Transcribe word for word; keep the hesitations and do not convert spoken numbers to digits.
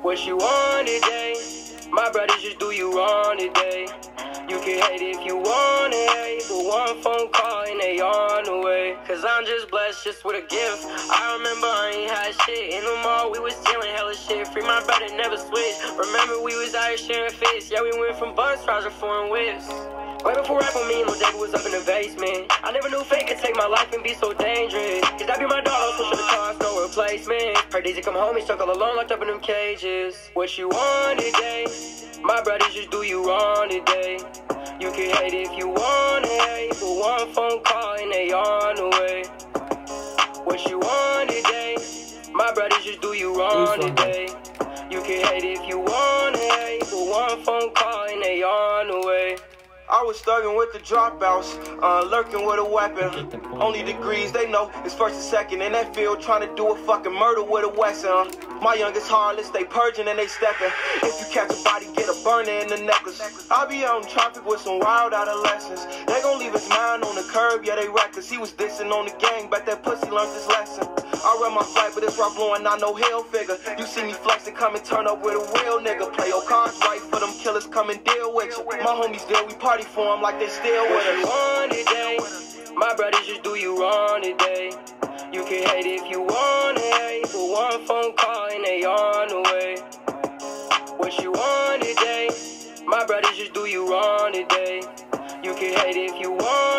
What you want today? My brothers just do you wrong today. You can hate if you want to hate, but one phone call and they on the way. Cause I'm just blessed just with a gift. I remember I ain't had shit. In the mall we was stealing hella shit. Free my brother, never switch. Remember we was out here sharing fists. Yeah, we went from bus rides to foreign whips. Way before rap on me, Lil David was up in the basement. I never knew fate could take my life and be so dangerous. Cause that be my dog, pushing the cars, no replacement. Her days to come home, he stuck all alone, locked up in them cages. What you want today? My brothers just do you wrong today. You can hate if you wanna hate, but one phone call and they on the way. What you want today? My brothers just do you wrong today. You can hate if you wanna hate, but one phone call and they on the way. I was thugging with the dropouts, uh, lurking with a weapon. Only degrees they know is first and second in that field, trying to do a fucking murder with a Wesson. Uh. My youngest harlots, they purging and they stepping. If you catch a body, get a burner in the necklace. I be out in traffic with some wild adolescents. They gon' leave his mind on the curb, yeah they reckless. He was dissing on the gang, but that pussy learned his lesson. I run my flight, but it's rock blowing, not no hell figure. You see me flexing, come and turn up with a real nigga. Play your cards right for them killers, come and deal with you. My homies there, we party for them like they still with us. What you want today? My brothers just do you wrong today. You can hate if you wanna hate, but one phone call and they on the way. What you want today? My brothers just do you wrong today. You can hate if you want